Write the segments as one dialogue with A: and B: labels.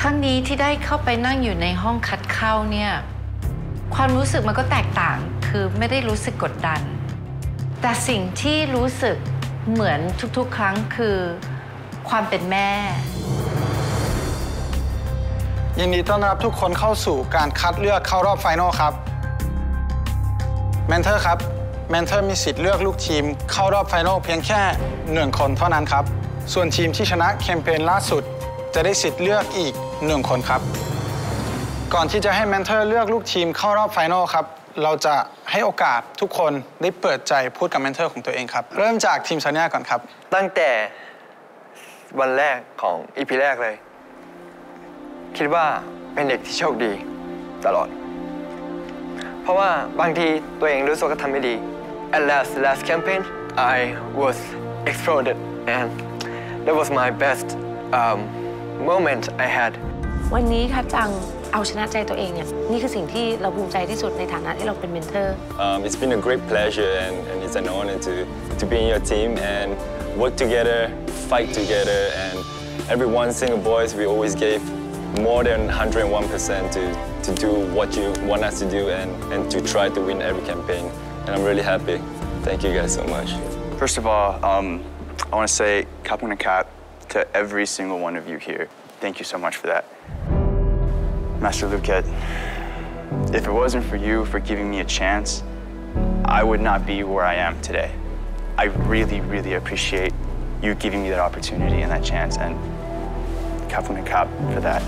A: รั้งนี้ที่ได้เข้าไปนั่งอยู่ในห้องคัดเข้าเนี่ยความรู้สึกมันก็แตกต่างคือไม่ได้รู้สึกกดดันแต่สิ่งที่รู้สึกเหมือนทุกๆครั้งคือความเป็นแม่
B: ยินดีต้อนรับทุกคนเข้าสู่การคัดเลือกเข้ารอบไฟนอลครับเมนเทอร์ครับเมนเทอร์มีสิทธิ์เลือกลูกทีมเข้ารอบไฟนอลเพียงแค่1 คนเท่านั้นครับส่วนทีมที่ชนะแคมเปญล่าสุดจะได้สิทธิ์เลือกอีก1 คนครับก่อนที่จะให้เมนเทอร์เลือกลูกทีมเข้ารอบไฟนอลครับเราจะให้โอกาสทุกคนได้เปิดใจพูดกับเมนเทอร์ของตัวเองครับเริ่มจากทีมซาเนียก่อนครับ
C: ตั้งแต่วันแรกของ EP แรกเลยคิดว่าเป็นเด็กที่โชคดีตลอดเพราะว่าบางทีตัวเองรู้สึกว่าทำไม่ดี At last campaign I was exploded and that was my best moment I had
D: วันนี้ค่ะจังเอาชนะใจตัวเองเนี่ยนี่คือสิ่งที่เราภูมิใจที่สุดในฐานะที่เราเป็นเมนเทอร์
E: It's been a great pleasure and it's an honor to be in your team and work together, fight together, and every one single boys we always gave more than 101% to do what you want us to do and to try to win every campaign. And I'm really happy. Thank you guys so much.
F: First of all, I want to say kapuna kap to every single one of you here. Thank you so much for that. Master Luket, if it wasn't for you for giving me a chance, I would not be where I am today. I really, really appreciate you giving me that opportunity and that chance, and kapuna kap for that.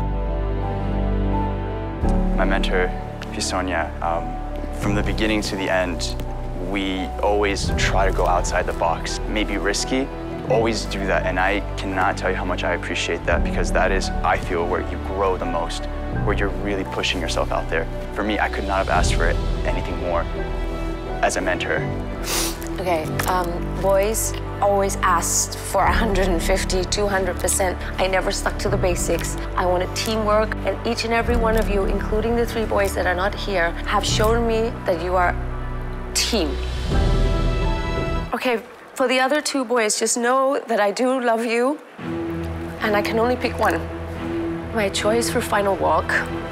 F: My mentor, Pisonia, from the beginning to the end, we always try to go outside the box, maybe risky, always do that, and I cannot tell you how much I appreciate that because that is, I feel, where you grow the most, where you're really pushing yourself out there. For me, I could not have asked for it anything more as a mentor.
D: Okay, boys always asked for 150, 200%. I never stuck to the basics. I wanted teamwork, and each and every one of you, including the 3 boys that are not here, have shown me that you are team. Okay, for the other 2 boys, just know that I do love you, and I can only pick one. My choice for final walk.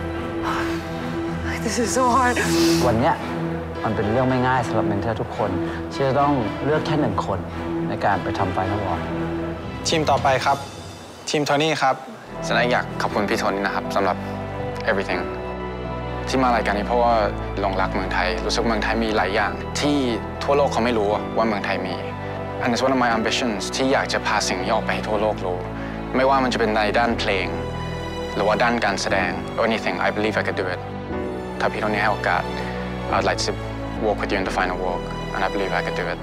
D: This is so hard.
G: วันเนี้ยมันเป็นเรื่องไม่ง่ายสำหรับเมนเทอร์ทุกคนที่จะต้องเลือกแค่1 คนในการไปทำไฟนอลวอล์ก
B: ทีมต่อไปครับทีมโทนี่ครับ
H: ฉันอยากขอบคุณพี่โทนี่นะครับสำหรับ everything ที่มารายการนี้เพราะว่าหลงรักเมืองไทยรู้สึกเมืองไทยมีหลายอย่างที่ทั่วโลกเขาไม่รู้ว่าเมืองไทยมี and it's one of my ambitions ที่อยากจะพาสิ่งนี้ออกไปให้ทั่วโลกรู้ไม่ว่ามันจะเป็นในด้านเพลงหรือว่าด้านการแสดง or anything I believe I could do it ถ้าพี่โทนี่ให้โอกาส I'd like to walk with you in the final walk and I believe I could do it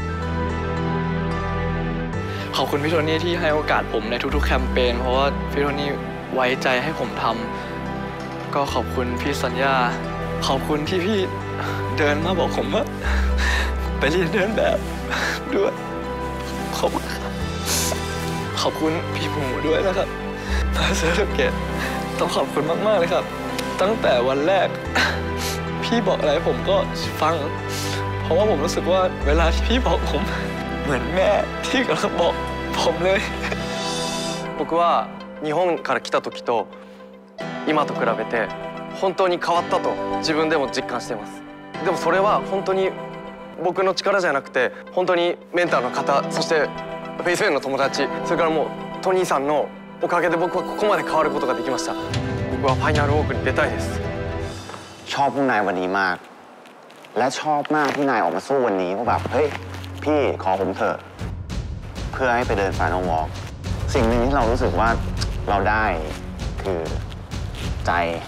C: ขอบคุณพี่โทนี่ที่ให้โอกาสผมในทุกๆแคมเปญเพราะว่าพี่โทนี่ไว้ใจให้ผมทำก็ขอบคุณพี่สัญญาขอบคุณที่พี่เดินมาบอกผมว่าไปเรียนเดินแบบด้วยขอบคุณครับขอบคุณพี่หมูด้วยนะครับมาเซอร์เกตต้องขอบคุณมากๆเลยครับตั้งแต่วันแรกพี่บอกอะไรผมก็ฟังเพราะว่าผมรู้สึกว่าเวลาที่พี่บอกผมเหมือนแม่ที่กำลังบอกผมเลย僕は日本から来た時と今と比べて本当に変わったと自分でも実感していますでもそれは本当に僕の力じゃなくて本当にメンターの方そしてフェイスメンの友達それからもうトニーさんのおかげで僕はここまで変わることができました僕はファイナルウォークに出たいです
G: ชอบพวกนายวันนี้มากและชอบมากที่นายออกมาสู้วันนี้ว่าแบบเฮ้ยพี่ขอผมเถอะเพื่อให้ไปเดินไฟนอลวอล์กสิ่งหนึ่งที่เรารู้สึกว่าเราได้คือใจ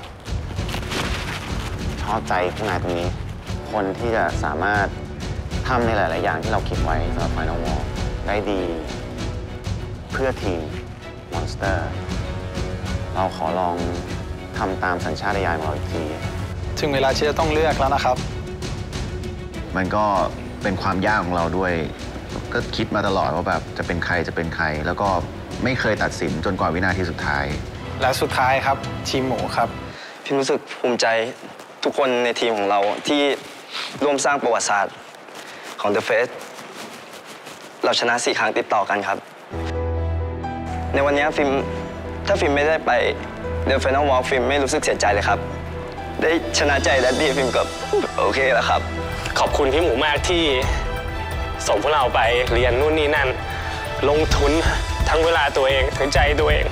G: ชอบใจพวกนายตรงนี้คนที่จะสามารถทำในหลายๆอย่างที่เราคิดไว้สำหรับไฟนอลวอล์กได้ดีเพื่อทีมมอนสเตอร์เราขอลองทำตามสัญชาตญาณของเราอีกที
B: ถึงเวลาที่จะต้องเลือกแล้วนะครับ
I: มันก็เป็นความยากของเราด้วยก็คิดมาตลอดว่าแบบจะเป็นใครแล้วก็ไม่เคยตัดสินจนกว่าวินาทีสุดท้าย
B: และสุดท้ายครับทีมหมูครับ
C: พี่รู้สึกภูมิใจทุกคนในทีมของเราที่ร่วมสร้างประวัติศาสตร์ของ The Face เราชนะ4 ครั้งติดต่อกันครับในวันนี้ฟิล์มถ้าฟิล์มไม่ได้ไป
J: The Final Walk ฟิล์มไม่รู้สึกเสียใจเลยครับได้ชนะใจแดดดี้ฟิล์มก็โอเคแล้วครับขอบคุณพี่หมูมากที่ส่งพวกเราไปเรียนนู่นนี่นั่นลงทุนทั้งเวลาตัวเองทั้งใจตัวเอง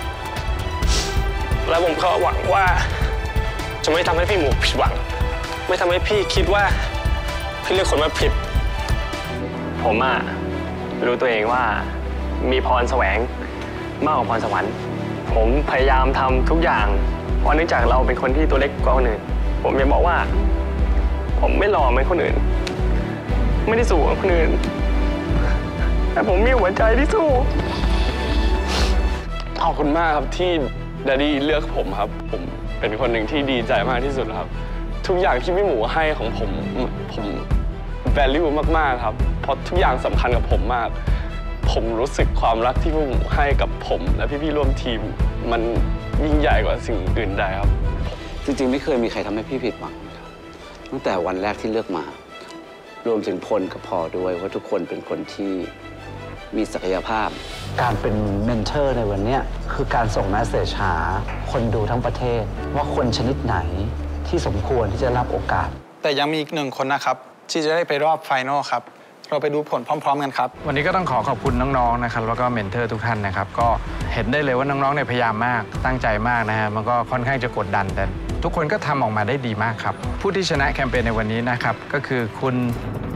J: แล้วผมก็หวังว่าจะไม่ทำให้พี่หมูผิดหวังไม่ทำให้พี่คิดว่าพี่เลือกคนมาผิดผมรู้ตัวเองว่ามีพรแสวงมากกว่าพรสวรรค์ผมพยายามทำทุกอย่างเพราะเนื่องจากเราเป็นคนที่ตัวเล็กกว่าคนอื่นผมยังบอกว่าผมไม่หล่อเหมือนคนอื่นไม่ได้สูงกว่าคนอื่นแต่ผมมีหัวใจที่สู้ขอบคุณมากครับที่ดดดี้เลือกผมครับผมเป็นคนหนึ่งที่ดีใจมากที่สุดครับทุกอย่างที่พี่หมูให้ของผมvalue มากๆครับเพราะทุกอย่างสำคัญกับผมมากผมรู้สึกความรักที่พี่หมูให้กับผมและพี่ๆร่วมทีมมันยิ่งใหญ่กว่าสิ่งอื่นใดครับ
K: จริงๆไม่เคยมีใครทำให้พี่ผิดหวังตั้งแต่วันแรกที่เลือกมารวมถึงพลกับพอด้วยว่าทุกคนเป็นคนที่มีศักยภาพ
L: การเป็นเมนเทอร์ในวันนี้คือการส่งแมสเสจหาคนดูทั้งประเทศว่าคนชนิดไหนที่สมควรที่จะรับโอกาส
B: แต่ยังมีอีก1 คนนะครับที่จะได้ไปรอบไฟนอลครับเราไปดูผลพร้อมๆกันครับ
M: วันนี้ก็ต้องขอบคุณน้องๆนะครับแล้วก็เมนเทอร์ทุกท่านนะครับก็เห็นได้เลยว่าน้องๆเนี่ยพยายามมากตั้งใจมากนะฮะมันก็ค่อนข้างจะกดดันแต่ทุกคนก็ทำออกมาได้ดีมากครับผู้ที่ชนะแคมเปญในวันนี้นะครับก็คือคุณ